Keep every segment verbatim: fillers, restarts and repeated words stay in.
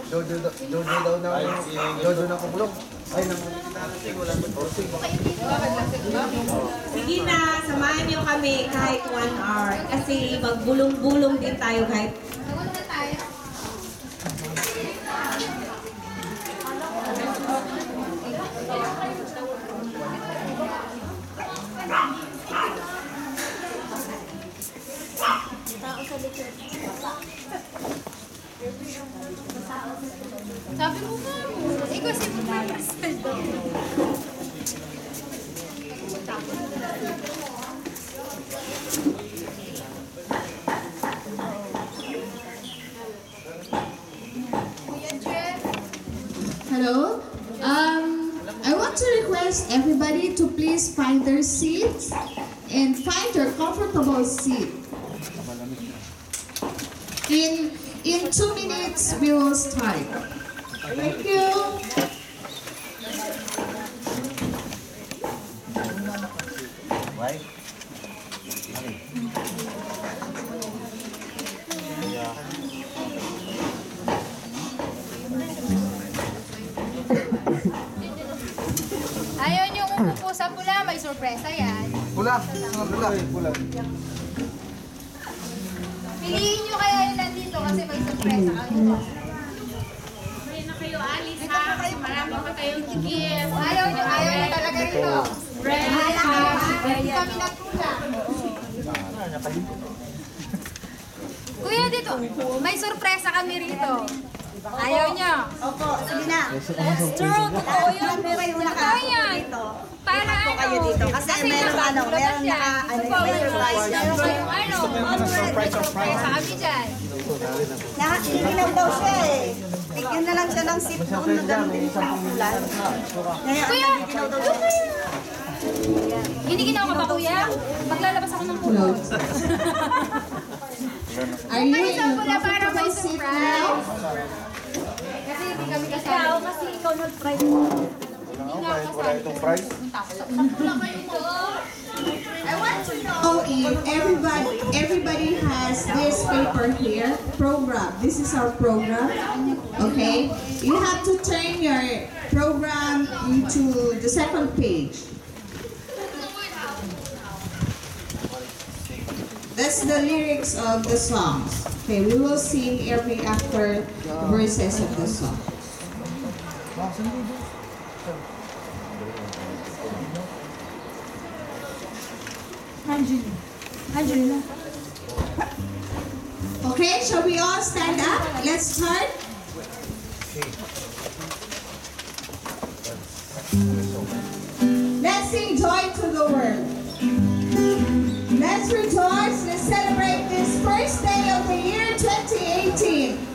Jojo, Jojo daw na, Jojo na kukulong. Ay, naman. Wala mo posting. Sige na, samahan niyo kami kahit one hour. Kasi magbulong-bulong din tayo kahit. Sabi mo nga mo, ikaw si Pascal daw. Hello. Um, I want to request everybody to please find their seats and find your comfortable seat. In in two minutes we will start. Thank you. Why? Ayaw niyo umupo sa pula, may sorpresa yan. Pula. Mga pula. Pula. Piliin niyo kaya yun nandito kasi may sorpresa kayo. Hindi na kayo alis ha. Marami pa kayong gift. Ayaw niyo, ayaw niyo talaga rito. Friends, Hindi kami nagpula. Kuya dito, may sorpresa kami rito. Ayaw niyo. Opo, sige na. That's true, totoo yun. Totoo yan. Para ano? Kayo dito. Kasi meron ano, meron naka, ano, may surprise. Meron kayong ano, may sorpresa kami dyan. Nakakililaw daw siya eh. Bigyan na lang siya ng seat doon na ganun din sa ulan. Ngayon, Kuya, ginaw daw siya. hindi ginawa ka ba kuya? Maglalabas ako ng pulo. Are you May in isang your pula para may comfortable seat now? surprise. Kasi hindi kami kasama. Kasi ikaw nag-price. Wala itong price. I want to know. Oh, if everybody, everybody has this paper here, program. This is our program. Okay, you have to turn your program into the second page. That's the lyrics of the songs. Okay, we will sing every after verses of the song. Angelina. Angelina. Okay, shall we all stand up? Let's start. Let's sing joy to the world. Let's rejoice and celebrate this first day of the year twenty eighteen.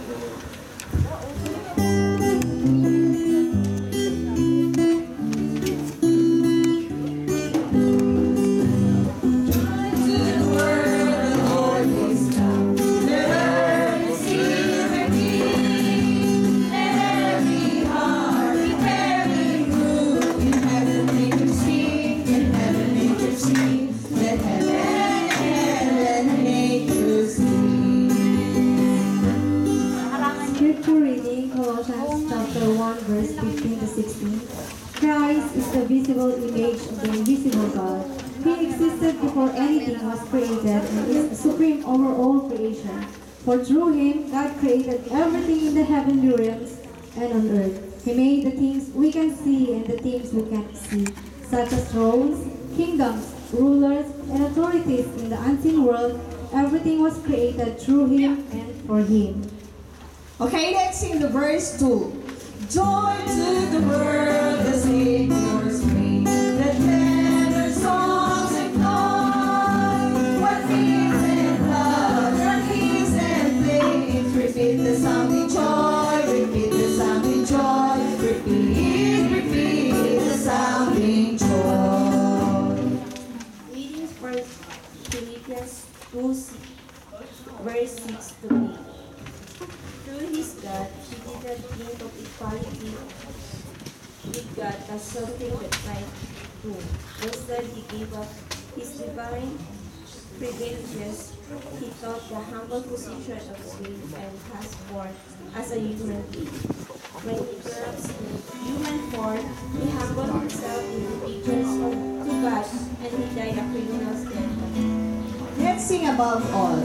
Verse fifteen to sixteen. Christ is the visible image of the invisible God. He existed before anything was created and is supreme over all creation. For through him, God created everything in the heavenly realms and on earth. He made the things we can see and the things we can't see, such as thrones, kingdoms, rulers, and authorities in the unseen world. Everything was created through him and for him. Okay, let's sing the verse two. Joy to the world, the Savior's reign. Let men songs and joy. What fears and love, what peace and faith. Repeat the sounding joy, repeat the sounding joy. Repeat, repeat the sounding joy. Readings for Philippians two, verse six to eight. Through his God, he did not think of equality with God as something that might do. Instead, he gave up his divine privileges, he taught the humble position of slave and has born as a human being. When he grew up in human form, he humbled himself in obedience to God, and he died a criminal's death. Let's sing above all.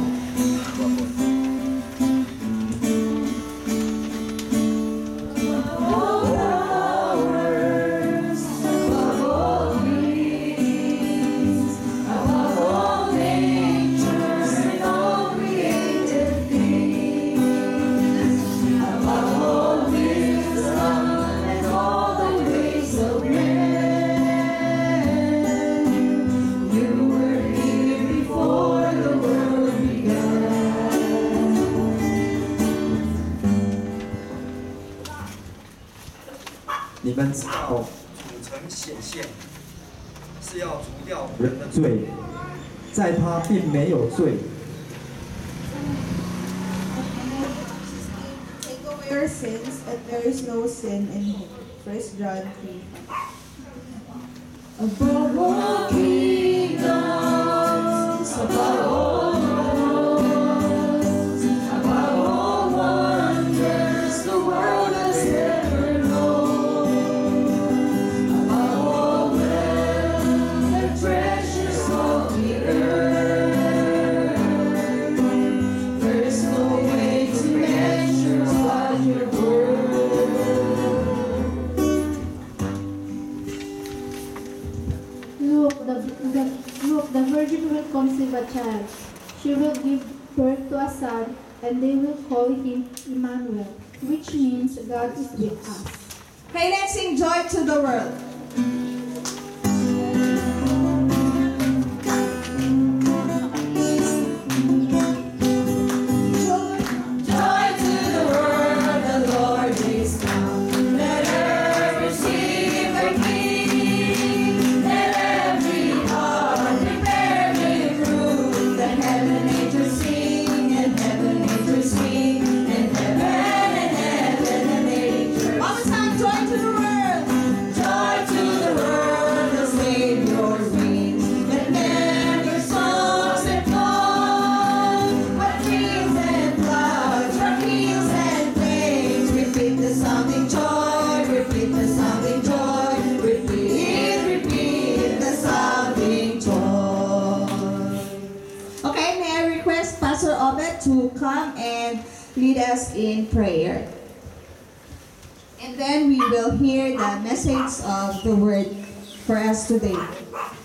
You were here before the world began. 你们知道土城显现是要除掉人的罪， 罪，在他并没有罪。 Take away your sins, and there is no sin in him. First John three. Above all kingdoms, above all thrones, above all wonders the world has ever known, above all wealth and treasures of the earth, there is no way to measure what your worth. Look, the, the, look, the virgin will conceive a child. She will give birth to a son, and they will call him Emmanuel, which means God is with us. Okay, let's sing Joy to the World. Joy, joy to the world, the Lord is come. Let earth receive her King. Let every heart prepare with fruit. Let heaven angels sing, and heaven angels sing, and heaven and heaven and angels. One more time, joy to the world. Joy to the world, the Savior's wings. Let men hear songs that fall. What dreams and floods, what peals and flames. Repeat the sounding joy, repeat the sounding joy. Repeat, repeat the sounding joy. Okay, may I request Pastor Obed to come and lead us in prayer. And then we will hear the message of the word for us today.